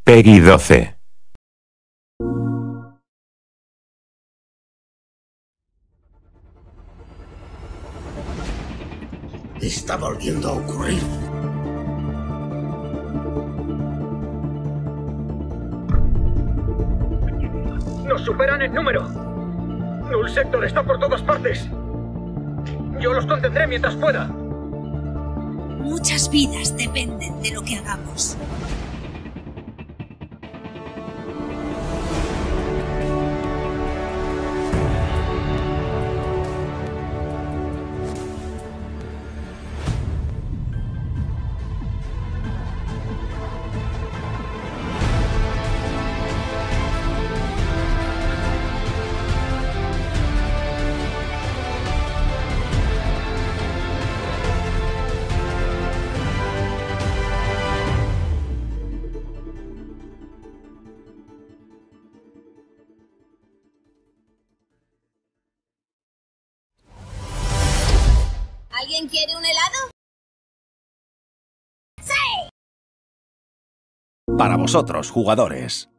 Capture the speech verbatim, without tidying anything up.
Peggy doce. Está volviendo a ocurrir. ¡Nos superan en número! Null Sector está por todas partes. Yo los contendré mientras pueda. Muchas vidas dependen de lo que hagamos. ¿Alguien quiere un helado? ¡Sí! Para vosotros, jugadores.